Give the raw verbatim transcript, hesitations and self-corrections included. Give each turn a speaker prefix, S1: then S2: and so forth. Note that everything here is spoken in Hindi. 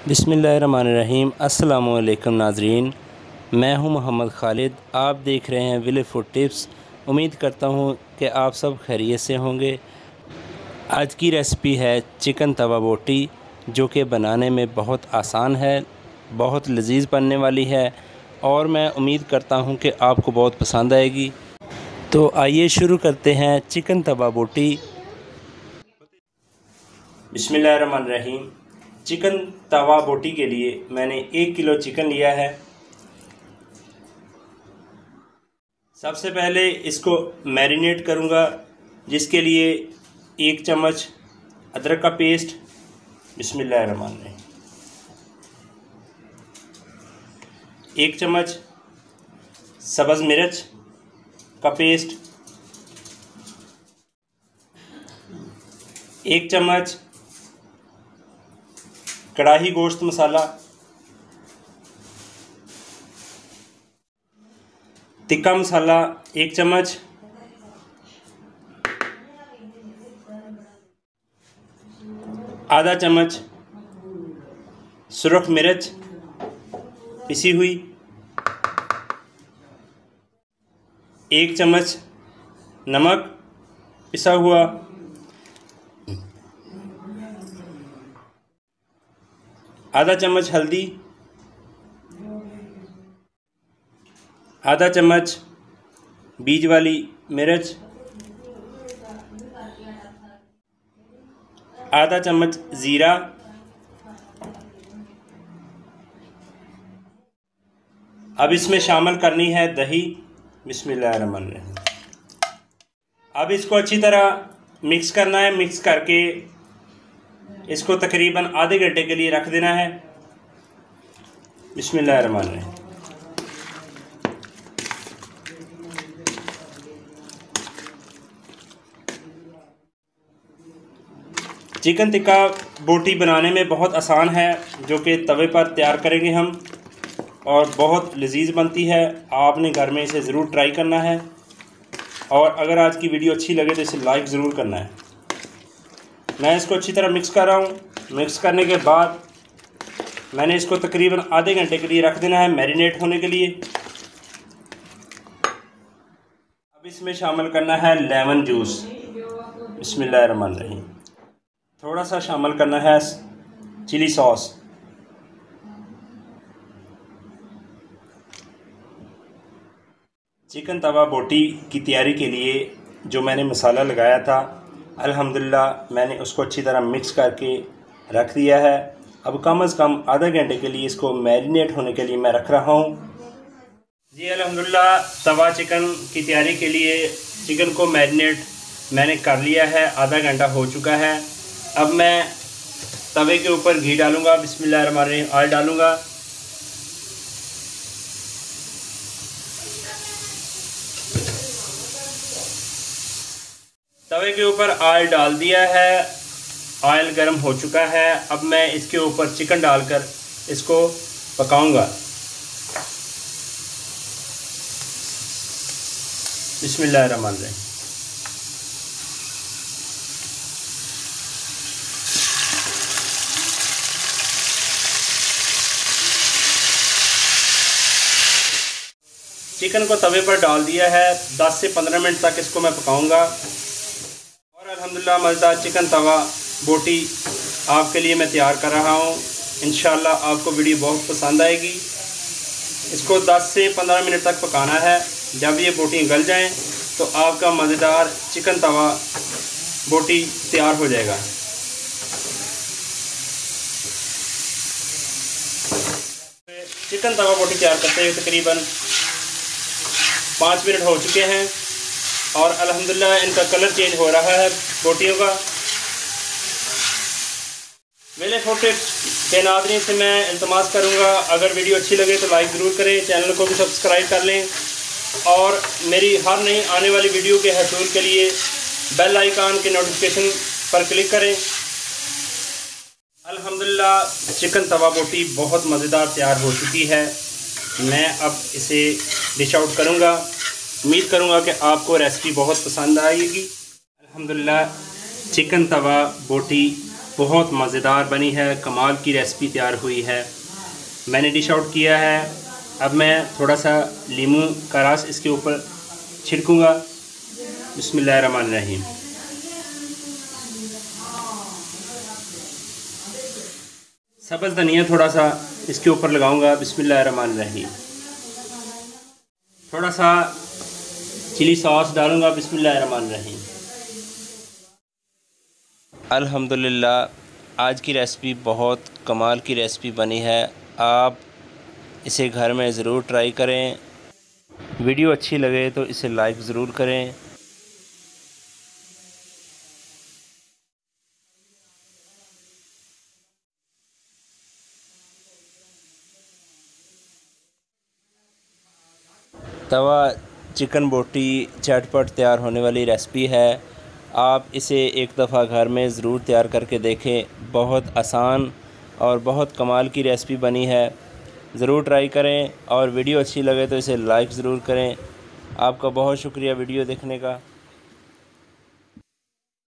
S1: बिस्मिल्लाहिर्रहमानिर्रहीम। अस्सलामुअलैकुम नाज़रीन, मैं हूं मोहम्मद खालिद। आप देख रहे हैं विलेज फूड टिप्स। उम्मीद करता हूं कि आप सब खैरियत से होंगे। आज की रेसिपी है चिकन तवा बोटी, जो कि बनाने में बहुत आसान है, बहुत लजीज बनने वाली है और मैं उम्मीद करता हूं कि आपको बहुत पसंद आएगी। तो आइए शुरू करते हैं चिकन तवा बोटी। बिस्मिल्लाहिर्रहमानिर्रहीम। चिकन तवा बोटी के लिए मैंने एक किलो चिकन लिया है। सबसे पहले इसको मैरिनेट करूंगा, जिसके लिए एक चम्मच अदरक का पेस्ट, बिस्मिल्लाहिर्रहमानिर्रहीम, एक चम्मच सब्ज़ मिर्च का पेस्ट, एक चम्मच कढ़ाई गोश्त मसाला, तिक्का मसाला एक चम्मच, आधा चम्मच सुरख मिर्च पिसी हुई, एक चम्मच नमक पिसा हुआ, आधा चम्मच हल्दी, आधा चम्मच बीज वाली मिर्च, आधा चम्मच ज़ीरा, अब इसमें शामिल करनी है दही, बिस्मिल्लाहिर्रहमानिर्रहीम। अब इसको अच्छी तरह मिक्स करना है। मिक्स करके इसको तकरीबन आधे घंटे के लिए रख देना है, बिस्मिल्लाहिर्रहमानिर्रहीम। चिकन टिक्का बोटी बनाने में बहुत आसान है, जो कि तवे पर तैयार करेंगे हम, और बहुत लजीज बनती है। आपने घर में इसे ज़रूर ट्राई करना है, और अगर आज की वीडियो अच्छी लगे तो इसे लाइक ज़रूर करना है। मैं इसको अच्छी तरह मिक्स कर रहा हूँ। मिक्स करने के बाद मैंने इसको तकरीबन आधे घंटे के लिए रख देना है मैरिनेट होने के लिए। अब इसमें शामिल करना है लेमन जूस, बिस्मिल्लाहिर्रहमानिर्रहीम। थोड़ा सा शामिल करना है चिली सॉस, चिकन तवा बोटी की तैयारी के लिए जो मैंने मसाला लगाया था, अल्हम्दुलिल्लाह मैंने उसको अच्छी तरह मिक्स करके रख दिया है। अब कम अज़ कम आधा घंटे के लिए इसको मैरिनेट होने के लिए मैं रख रहा हूँ। जी अल्हम्दुलिल्लाह तवा चिकन की तैयारी के लिए चिकन को मैरिनेट मैंने कर लिया है, आधा घंटा हो चुका है। अब मैं तवे के ऊपर घी डालूँगा, बिस्मिल्लाहिर्रहमानिर्रहीम, ऑयल डालूँगा। तवे के ऊपर ऑयल डाल दिया है, ऑयल गर्म हो चुका है। अब मैं इसके ऊपर चिकन डालकर इसको पकाऊंगा, बिस्मिल्लाहिर्रहमानिर्रहीम। चिकन को तवे पर डाल दिया है, दस से पंद्रह मिनट तक इसको मैं पकाऊंगा। और अल्हम्दुलिल्लाह मज़ेदार चिकन तवा बोटी आपके लिए मैं तैयार कर रहा हूँ। इंशाल्लाह आपको वीडियो बहुत पसंद आएगी। इसको दस से पंद्रह मिनट तक पकाना है। जब ये बोटी गल जाएं तो आपका मज़ेदार चिकन तवा बोटी तैयार हो जाएगा। चिकन तवा बोटी तैयार करते हुए तकरीबन पाँच मिनट हो चुके हैं और अल्हम्दुलिल्लाह इनका कलर चेंज हो रहा है बोटियों का। मेरे छोटे के नाज़रीन से मैं इल्तमास करूंगा, अगर वीडियो अच्छी लगे तो लाइक ज़रूर करें, चैनल को भी सब्सक्राइब कर लें और मेरी हर नई आने वाली वीडियो के हसूल के लिए बेल आइकन के नोटिफिकेशन पर क्लिक करें। अल्हम्दुलिल्लाह चिकन तवा बोटी बहुत मज़ेदार तैयार हो चुकी है। मैं अब इसे डिश आउट करूँगा। उम्मीद करूँगा कि आपको रेसिपी बहुत पसंद आएगी। अल्हम्दुलिल्लाह चिकन तवा बोटी बहुत मज़ेदार बनी है, कमाल की रेसिपी तैयार हुई है। मैंने डिश आउट किया है। अब मैं थोड़ा सा लीमू का रस इसके ऊपर छिड़कूँगा। बिस्मिल्लाहिर्रहमानिर्रहीम। सब्ज़ धनिया थोड़ा सा इसके ऊपर लगाऊंगा। बिस्मिल्लाहिर्रहमानिर्रहीम। थोड़ा सा चिली सॉस डालूंगा। बिस्मिल्लाहिर्रहमानिर्रहीम। अल्हम्दुलिल्लाह, आज की रेसिपी बहुत कमाल की रेसिपी बनी है। आप इसे घर में ज़रूर ट्राई करें। वीडियो अच्छी लगे तो इसे लाइक ज़रूर करें। तवा चिकन बोटी झटपट तैयार होने वाली रेसिपी है। आप इसे एक दफ़ा घर में ज़रूर तैयार करके देखें। बहुत आसान और बहुत कमाल की रेसिपी बनी है। ज़रूर ट्राई करें और वीडियो अच्छी लगे तो इसे लाइक ज़रूर करें। आपका बहुत शुक्रिया वीडियो देखने का।